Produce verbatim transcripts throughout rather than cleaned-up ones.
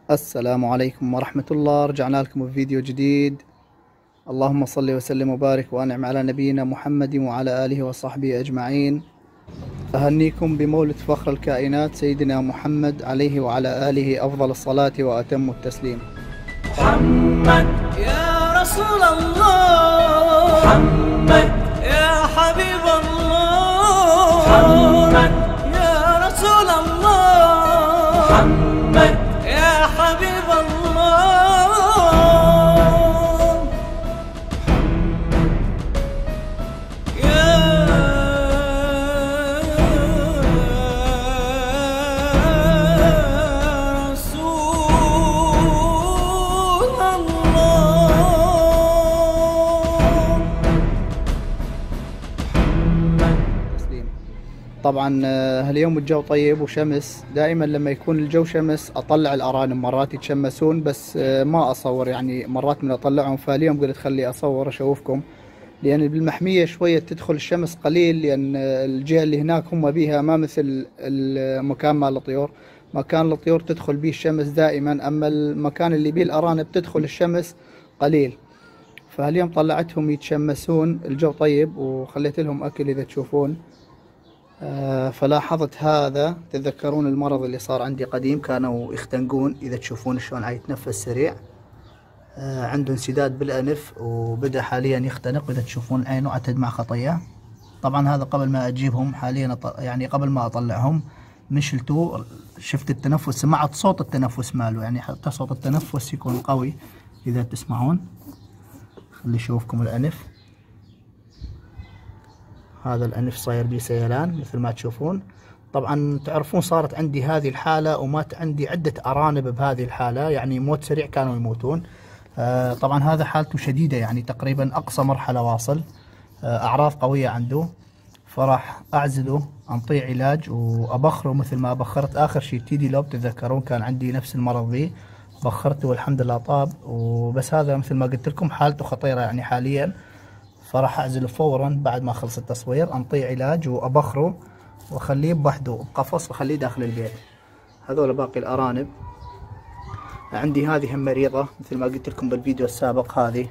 السلام عليكم ورحمة الله. رجعنا لكم بفيديو جديد. اللهم صل وسلم وبارك وأنعم على نبينا محمد وعلى آله وصحبه أجمعين. أهنيكم بمولد فخر الكائنات سيدنا محمد عليه وعلى آله أفضل الصلاة وأتم التسليم. محمد يا رسول الله، محمد يا حبيب الله، محمد يا رسول الله، محمد يا حبيب الله. يا رسول الله. تسليم. طبعا هاليوم الجو طيب وشمس. دائما لما يكون الجو شمس اطلع الارانب، مرات يتشمسون بس ما اصور، يعني مرات من اطلعهم. فاليوم قلت خلي اصور اشوفكم، لان بالمحمية شوية تدخل الشمس قليل، لان الجهة اللي هناك هم بيها ما مثل المكان مال الطيور. مكان الطيور تدخل بيه الشمس دائما، اما المكان اللي بيه الارانب تدخل الشمس قليل. فاليوم طلعتهم يتشمسون، الجو طيب وخليت لهم اكل اذا تشوفون. آه، فلاحظت هذا، تتذكرون المرض اللي صار عندي قديم، كانوا يختنقون، اذا تشوفون شلون يتنفس سريع. آه، عنده انسداد بالانف وبدا حاليا يختنق، اذا تشوفون عينه عتد مع خطيه. طبعا هذا قبل ما اجيبهم، حاليا يعني قبل ما اطلعهم مشلتوا، شفت التنفس، سمعت صوت التنفس ماله، يعني حتى صوت التنفس يكون قوي اذا تسمعون. خلي اشوفكم الانف، هذا الانف صاير بيه سيلان مثل ما تشوفون. طبعا تعرفون صارت عندي هذه الحالة ومات عندي عدة أرانب بهذه الحالة، يعني موت سريع كانوا يموتون. آه طبعا هذا حالته شديدة، يعني تقريبا أقصى مرحلة واصل. آه أعراض قوية عنده، فراح أعزله، أنطيه علاج وأبخره مثل ما بخرت آخر شيء تيدي لوب. تتذكرون كان عندي نفس المرض ذي، بخرته والحمد لله طاب. وبس هذا مثل ما قلت لكم حالته خطيرة يعني حاليا، فراح أعزله فورا بعد ما خلص التصوير، أنطيه علاج وأبخره واخليه بوحده بقفص واخليه داخل البيت. هذول باقي الارانب. عندي هذه هم مريضة مثل ما قلت لكم بالفيديو السابق هذه.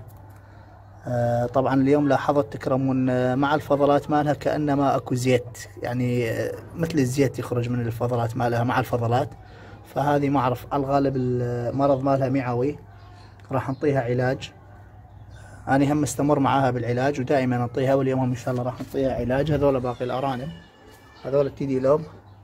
آه طبعا اليوم لاحظت تكرمون آه مع الفضلات مالها كأنما اكو زيت، يعني آه مثل الزيت يخرج من الفضلات مالها مع الفضلات. فهذه ما اعرف، على الغالب المرض مالها معوي، راح نعطيها علاج. أنا هم مستمر معاها بالعلاج ودائما نعطيها، واليوم ان شاء الله راح نعطيها علاج. هذول باقي الارانب، هذول التيدي لوب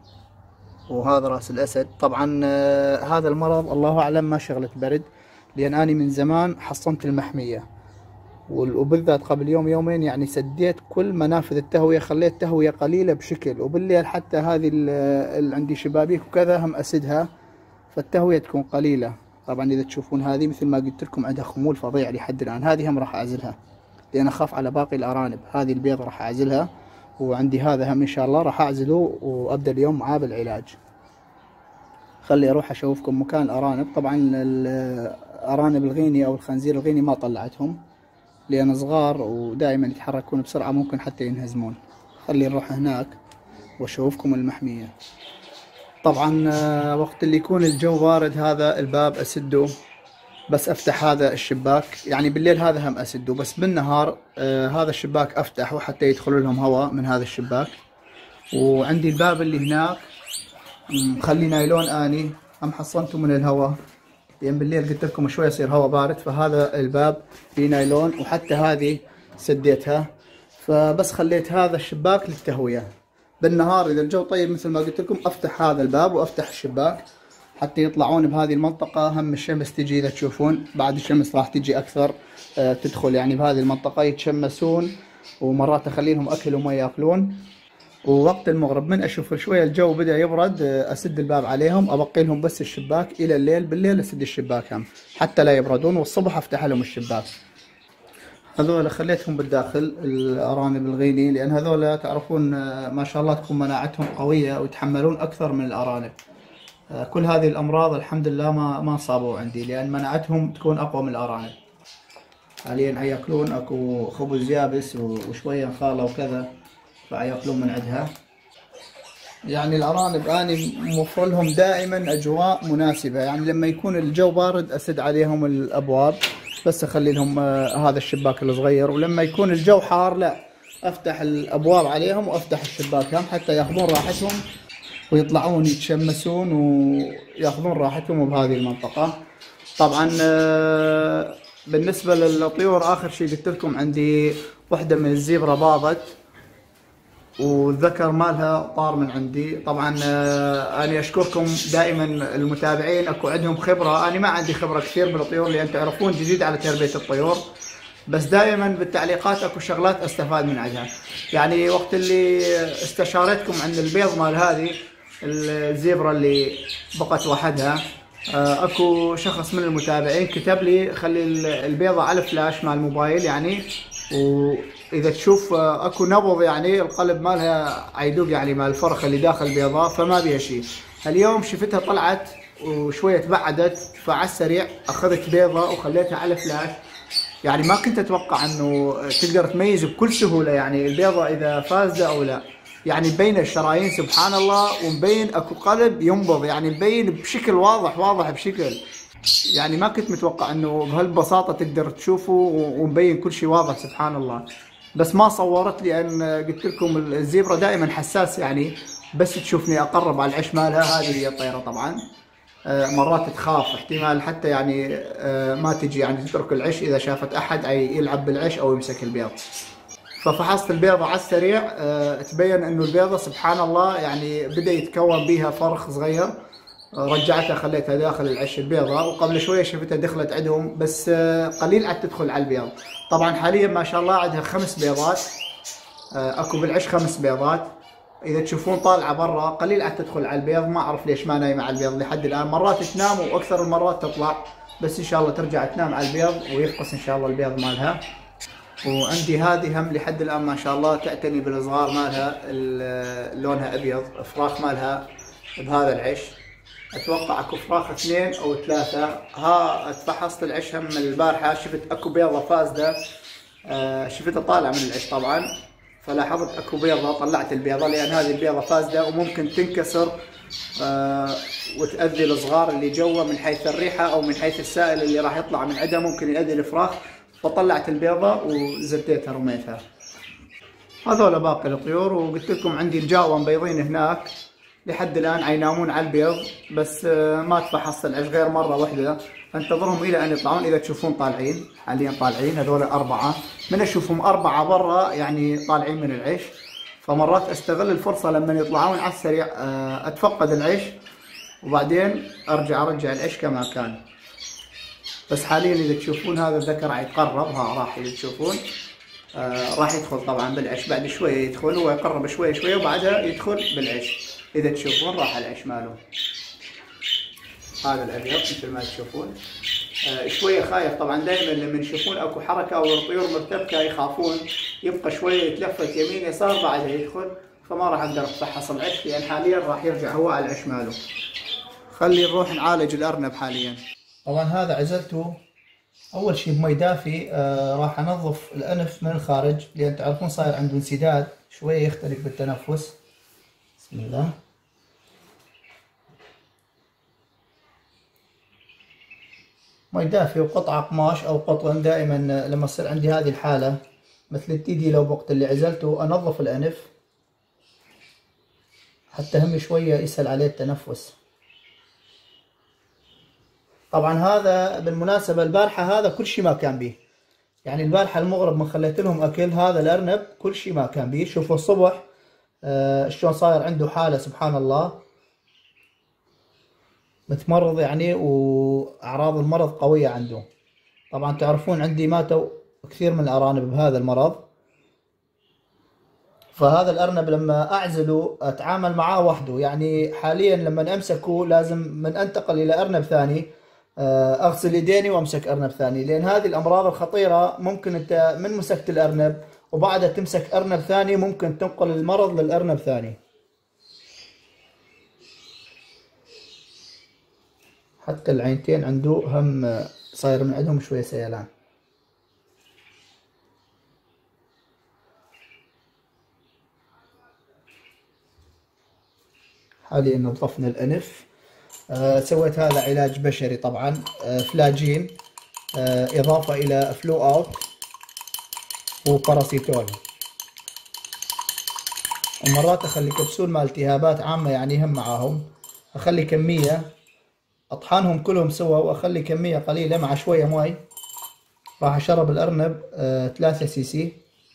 وهذا راس الاسد. طبعا آه هذا المرض الله اعلم ما شغلة برد، لان اني من زمان حصنت المحمية، وبالذات قبل يوم يومين يعني سديت كل منافذ التهوية، خليت تهوية قليلة بشكل، وبالليل حتى هذه اللي عندي شبابيك وكذا هم اسدها، فالتهوية تكون قليلة. طبعا اذا تشوفون هذه مثل ما قلت لكم عندها خمول فظيع لحد الان، هذه هم راح اعزلها لان اخاف على باقي الارانب. هذه البيض راح اعزلها، وعندي هذا هم ان شاء الله راح اعزله وابدا اليوم معاه بالعلاج. خلي اروح اشوفكم مكان الارانب. طبعا الارانب الغيني او الخنزير الغيني ما طلعتهم لان صغار ودائما يتحركون بسرعة، ممكن حتى ينهزمون. خلي نروح هناك واشوفكم المحمية. طبعا وقت اللي يكون الجو بارد هذا الباب اسده، بس افتح هذا الشباك، يعني بالليل هذا هم اسده، بس بالنهار آه هذا الشباك افتحه حتى يدخل لهم هواء من هذا الشباك. وعندي الباب اللي هناك مخلي نايلون اني هم حصنته من الهواء، لان يعني بالليل قلت لكم شوي يصير هواء بارد، فهذا الباب فيه نايلون، وحتى هذه سديتها. فبس خليت هذا الشباك للتهوية. بالنهار اذا الجو طيب مثل ما قلت لكم افتح هذا الباب وافتح الشباك حتى يطلعون بهذه المنطقة. هم الشمس تجي اذا تشوفون، بعد الشمس راح تجي اكثر آه تدخل يعني بهذه المنطقة يتشمسون، ومرات اخلي لهم اكل وما ياكلون. ووقت المغرب من اشوف شوية الجو بدا يبرد آه اسد الباب عليهم، ابقي لهم بس الشباك الى الليل. بالليل اسد الشباك هم حتى لا يبردون، والصبح افتح لهم الشباك. هذول خليتهم بالداخل الارانب الغيني، لان هذول تعرفون آه ما شاء الله تكون مناعتهم قوية ويتحملون اكثر من الارانب. كل هذه الأمراض الحمد لله ما ما صابوا عندي، لأن مناعتهم تكون أقوى من الأرانب. حاليا ياكلون أكو خبز يابس وشوية خالة وكذا، فياكلون من عندها. يعني الأرانب أنا موفر لهم دائما أجواء مناسبة، يعني لما يكون الجو بارد أسد عليهم الأبواب بس أخلي لهم آه، هذا الشباك الصغير، ولما يكون الجو حار لا أفتح الأبواب عليهم وأفتح الشباك هم حتى ياخذون راحتهم ويطلعون يتشمسون وياخذون راحتهم بهذه المنطقة. طبعا آه، بالنسبة للطيور آخر شيء قلت لكم عندي واحدة من الزيبرا باضت والذكر مالها طار من عندي. طبعا آه، أنا أشكركم دائما المتابعين، أكو عندهم خبرة، أنا ما عندي خبرة كثير بالطيور لأن تعرفون جديد على تربية الطيور، بس دائما بالتعليقات اكو شغلات استفاد من عندها. يعني وقت اللي استشارتكم عن البيض مال هذه الزيبرا اللي بقت وحدها، آه، اكو شخص من المتابعين كتب لي خلي البيضة على الفلاش مال الموبايل، يعني واذا تشوف آه، اكو نبض يعني القلب مالها عيدوق يعني مال الفرخة اللي داخل البيضة فما بيها شيء. اليوم شفتها طلعت وشوية تبعدت، فعلى السريع اخذت بيضة وخليتها على الفلاش. يعني ما كنت اتوقع انه تقدر تميز بكل سهوله يعني البيضه اذا فازه او لا، يعني مبين الشرايين سبحان الله، ومبين اكو قلب ينبض، يعني مبين بشكل واضح واضح بشكل، يعني ما كنت متوقع انه بهالبساطه تقدر تشوفه ومبين كل شيء واضح سبحان الله. بس ما صورت لي ان قلت لكم الزيبرا دائما حساس، يعني بس تشوفني اقرب على العش مالها، هذه هي الطيره طبعا مرات تخاف احتمال حتى يعني ما تجي يعني تترك العش اذا شافت احد اي يلعب بالعش او يمسك البيض. ففحصت البيضة على السريع تبين انه البيضة سبحان الله يعني بدا يتكون بيها فرخ صغير، رجعتها خليتها داخل العش البيضة، وقبل شوية شفتها دخلت عندهم بس قليل عاد تدخل على البيض. طبعا حاليا ما شاء الله عندها خمس بيضات، اكو بالعش خمس بيضات، اذا تشوفون طالعه برا قليل عاد تدخل على البيض، ما اعرف ليش ما نايمه على البيض لحد الان، مرات تنام واكثر المرات تطلع، بس ان شاء الله ترجع تنام على البيض ويفقس ان شاء الله البيض مالها. وعندي هذه هم لحد الان ما شاء الله تعتني بالصغار مالها، لونها ابيض، فراخ مالها بهذا العش، اتوقع اكو فراخ اثنين او ثلاثه. ها فحصت العش هم البارحه شفت اكو بيضه فاسده، شفتها طالعه من العش طبعا، فلاحظت اكو بيضة طلعت البيضة لان هذه البيضة فاسدة وممكن تنكسر آه وتأذي الصغار اللي جوا من حيث الريحة او من حيث السائل اللي راح يطلع من عندها ممكن يأذي الفراخ، فطلعت البيضة وزتيتها رميتها. هذول باقي الطيور، وقلت لكم عندي الجاوة مبيضين هناك لحد الان عينامون على البيض، بس آه ما تفحصت العش غير مرة واحدة، انتظرهم الى ان يطلعون. اذا تشوفون طالعين حاليا طالعين هذول اربعه، من اشوفهم اربعه برا يعني طالعين من العش، فمرات استغل الفرصه لما يطلعون على السريع اتفقد العش وبعدين ارجع ارجع العش كما كان. بس حاليا اذا تشوفون هذا الذكر راح يتقرب، ها راح اذا تشوفون آه راح يدخل طبعا بالعش، بعد شويه يدخل هو يقرب شويه شويه وبعدها يدخل بالعش. اذا تشوفون راح العش ماله هذا الابيض مثل ما تشوفون. آه شويه خايف طبعا، دائما لما يشوفون اكو حركه او الطيور مرتبكه يخافون، يبقى شويه يتلفت يمين يسار بعدها يدخل، فما راح اقدر افحص العش لان حاليا راح يرجع هو على العش ماله. خلي نروح نعالج الارنب حاليا. طبعا هذا عزلته اول شيء بمي دافي، آه راح انظف الانف من الخارج لان تعرفون صاير عنده انسداد شويه يختلف بالتنفس. بسم الله. مي دافي وقطعة قماش أو قطن، دائما لما تصير عندي هذه الحالة مثل التيدي لو وقت اللي عزلته أنظف الأنف حتى هم شوية يسهل عليه التنفس. طبعا هذا بالمناسبة البارحة هذا كل شيء ما كان به، يعني البارحة المغرب ما خليت لهم أكل، هذا الأرنب كل شيء ما كان به. شوفوا الصبح آه شلون صاير عنده حالة سبحان الله، متمرض يعني واعراض المرض قويه عنده. طبعا تعرفون عندي ماتوا كثير من الارانب بهذا المرض، فهذا الارنب لما اعزله اتعامل معاه وحده، يعني حاليا لما امسكه لازم من انتقل الى ارنب ثاني اغسل يديني وامسك ارنب ثاني، لان هذه الامراض الخطيره ممكن انت من مسكت الارنب وبعدها تمسك ارنب ثاني ممكن تنقل المرض للارنب ثاني. حتى العينتين عنده هم صاير من عندهم شوية سيلان. حاليا نظفنا الأنف. آه سويت هذا علاج بشري طبعا، آه فلاجين، آه إضافة إلى فلو أوت وباراسيتول. ومرات أخلي كبسول مال التهابات عامة يعني هم معاهم، أخلي كمية أطحنهم كلهم سوا وأخلي كمية قليلة مع شوية مي. راح أشرب الأرنب آه ثلاثة سي سي.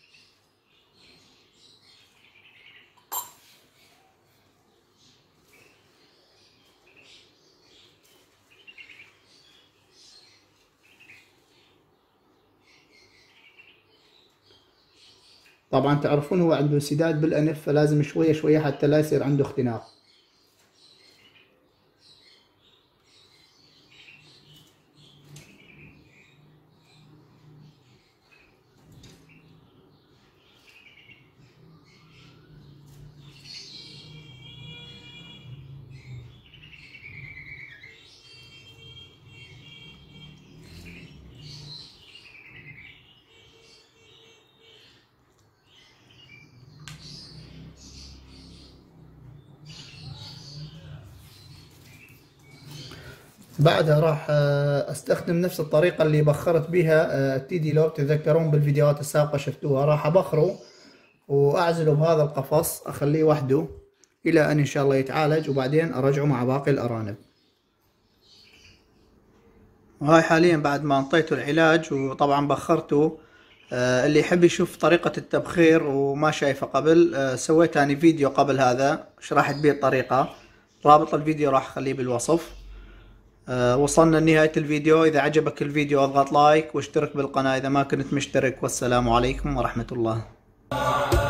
طبعا تعرفون هو عنده انسداد بالأنف، فلازم شوية شوية حتى لا يصير عنده اختناق. بعدها راح استخدم نفس الطريقة اللي بخرت بها التيدي لوب، تتذكرون بالفيديوهات السابقة شفتوها. راح ابخره واعزله بهذا القفص، اخليه وحده الى ان ان شاء الله يتعالج، وبعدين ارجعه مع باقي الارانب. وهاي حاليا بعد ما انطيته العلاج وطبعا بخرته. اللي يحب يشوف طريقة التبخير وما شايفه قبل، سويت اني فيديو قبل هذا شرحت به الطريقة، رابط الفيديو راح اخليه بالوصف. أه وصلنا لنهاية الفيديو. إذا عجبك الفيديو اضغط لايك واشترك بالقناة إذا ما كنت مشترك، والسلام عليكم ورحمة الله.